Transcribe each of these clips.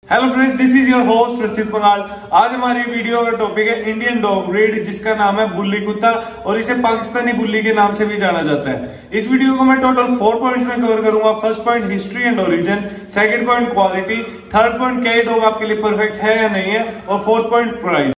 Hello friends, this is your host Rachit Pangal. आज हमारी video का टॉपिक है इंडियन डॉग ब्रीड, जिसका नाम है बुल्ली कुत्ता और इसे पाकिस्तानी बुल्ली के नाम से भी जाना जाता है। इस वीडियो को मैं टोटल 4 पॉइंट्स में कवर करूंगा। First point history and origin, second point quality, third point क्या डॉग आपके लिए परफेक्ट है या नहीं है, और फोर्थ पॉइंट प्राइस।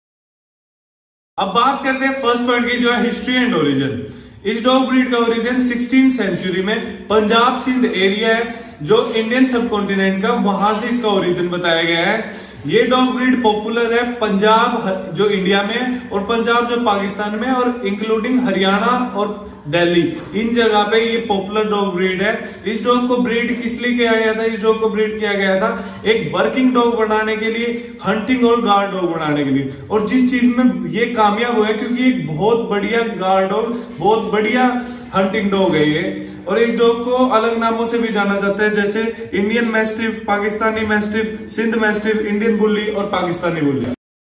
अब बात करते हैं फर्स्ट पॉइंट की, जो है हिस्ट्री एंड ओरिजिन। इस डॉग ब्रीड का ओरिजिन 16th सेंचुरी में पंजाब सिंध एरिया है जो इंडियन सब कॉन्टिनेंट का, वहां से इसका ओरिजिन बताया गया है। ये डॉग ब्रीड पॉपुलर है पंजाब जो इंडिया में और पंजाब जो पाकिस्तान में, और इंक्लूडिंग हरियाणा और दिल्ली, इन जगह पे ये पॉपुलर डॉग ब्रीड है। इस डॉग को ब्रीड किस लिए किया गया था? इस डॉग को ब्रीड किया गया था एक वर्किंग डॉग बनाने के लिए, हंटिंग और गार्ड डॉग बनाने के लिए। और जिस चीज में ये कामयाब हुआ है, क्योंकि एक बहुत बढ़िया गार्ड डॉग, बहुत बढ़िया हंटिंग डॉग है ये। और इस डॉग को अलग नामों से भी जाना जाता है, जैसे Indian mastiff, Pakistani mastiff, Sindh mastiff, Indian bully और पाकिस्तानी बुल्ली।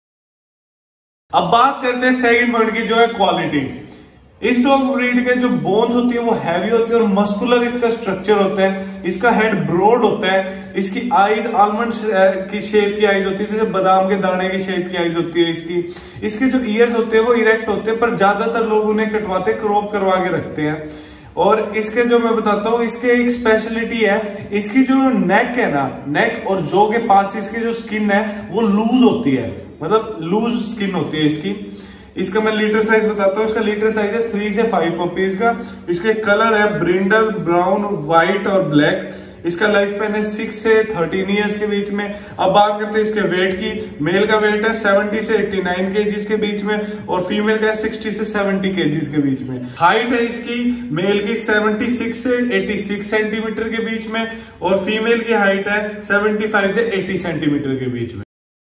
अब बात करते हैं सेकंड पॉइंट की, जो है क्वालिटी। इस डॉग ब्रीड के जो बोन्स होती है वो हैवी होती है और मस्कुलर इसका स्ट्रक्चर होता है। इसका हेड ब्रॉड होता है। इसकी आईज आलमंड की शेप की आईज होती है, जैसे बादाम के दाने की शेप की आईज होती है इसकी। इसके जो ईयर्स होते हैं वो इरेक्ट होते हैं, पर ज्यादातर लोग उन्हें कटवाते, क्रॉप करवा के रखते हैं। और इसके जो मैं बताता हूँ, इसके एक स्पेशलिटी है, इसकी जो नेक है ना, नेक और जो के पास इसकी जो स्किन है वो लूज होती है, मतलब लूज स्किन होती है इसकी। इसका मैं लीटर साइज बताता हूँ। इसका लीटर साइज है 3 से 5 पपीज का। इसके कलर है ब्रिंडल, ब्राउन, व्हाइट और ब्लैक। इसका लाइफ स्पैन है 6 से 13 ईयर्स के बीच में। अब बात करते हैं इसके वेट की। मेल का वेट है 70 से 89 केजीज के बीच में और फीमेल का है 60 से 70 केजीज के बीच में। हाइट है इसकी मेल की 76 से 86 सेंटीमीटर के बीच में और फीमेल की हाइट है 75 से 80 सेंटीमीटर के बीच में।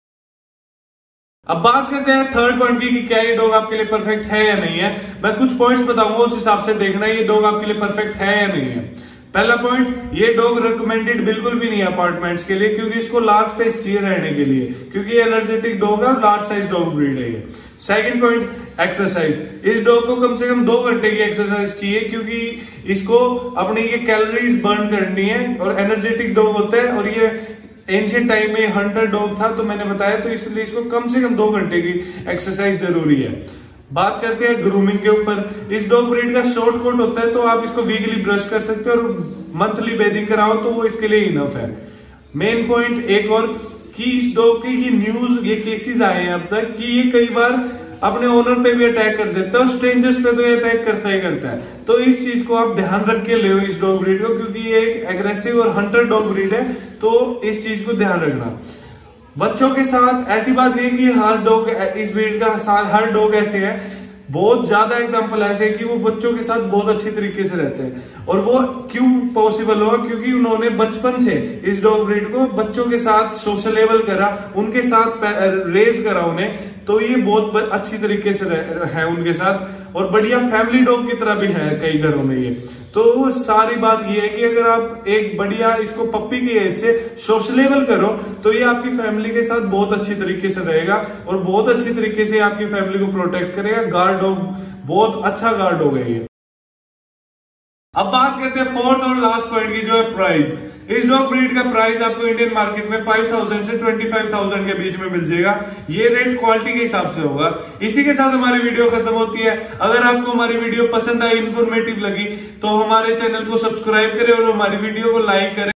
अब बात करते हैं थर्ड पॉइंट की, कि क्या ये डॉग आपके लिए परफेक्ट है या नहीं है। मैं कुछ पॉइंट्स बताऊंगा, उस हिसाब से देखना ये डॉग आपके लिए परफेक्ट है या नहीं है। पहला पॉइंट, ये डॉग रिकमेंडेड बिल्कुल भी नहीं है अपार्टमेंट्स के लिए, क्योंकि इसको लार्ज स्पेस चाहिए रहने के लिए, क्योंकि ये एनर्जेटिक डॉग है और लार्ज साइज डॉग ब्रीड है ये। Second point, exercise. इस डॉग को कम से कम 2 घंटे की एक्सरसाइज चाहिए, क्योंकि इसको अपनी ये कैलोरीज बर्न करनी है और एनर्जेटिक डॉग होता है। और ये एंशिएंट टाइम में हंटर डॉग था, तो मैंने बताया, तो इसलिए इसको कम से कम 2 घंटे की एक्सरसाइज जरूरी है। बात करते हैं ग्रूमिंग के ऊपर। इस डॉग ब्रीड का शॉर्ट कोट होता है, तो आप इसको वीकली ब्रश कर सकते हो और मंथली बेदिंग कराओ तो वो इसके लिए इनफ है। मेन पॉइंट एक और, कि इस डॉग की न्यूज, ये केसेस आए हैं अब तक, कि ये कई बार अपने ओनर पे भी अटैक कर देता है और स्ट्रेंजर्स पे तो ये अटैक करता ही करता है। तो इस चीज को आप ध्यान रख के ले इस डॉग ब्रीड को, क्योंकि ये एक एग्रेसिव और हंटर डॉग ब्रीड है, तो इस चीज को ध्यान रखना। बच्चों के साथ ऐसी बात नहीं कि हर डॉग, इस ब्रीड का हर डॉग ऐसे है, बहुत ज्यादा एग्जांपल ऐसे है कि वो बच्चों के साथ बहुत अच्छे तरीके से रहते हैं। और वो क्यों पॉसिबल हुआ? क्योंकि उन्होंने बचपन से इस डॉग ब्रीड को बच्चों के साथ सोशलेबल करा, उनके साथ रेज करा उन्हें, तो ये बहुत अच्छी तरीके से है उनके साथ, और बढ़िया फैमिली डॉग की तरह भी है कई घरों में ये। तो सारी बात ये है कि अगर आप एक बढ़िया इसको पप्पी की एज से सोशलेबल करो, तो ये आपकी फैमिली के साथ बहुत अच्छी तरीके से रहेगा और बहुत अच्छी तरीके से आपकी फैमिली को प्रोटेक्ट करेगा। गार्ड डॉग बहुत अच्छा गार्ड डॉग है ये। अब बात करते हैं फोर्थ और लास्ट पॉइंट की, जो है प्राइस। इस डॉग ब्रीड का प्राइस आपको इंडियन मार्केट में 5000 से 25,000 के बीच में मिल जाएगा। ये रेट क्वालिटी के हिसाब से होगा। इसी के साथ हमारी वीडियो खत्म होती है। अगर आपको हमारी वीडियो पसंद आई, इंफॉर्मेटिव लगी, तो हमारे चैनल को सब्सक्राइब करें और हमारी वीडियो को लाइक करें।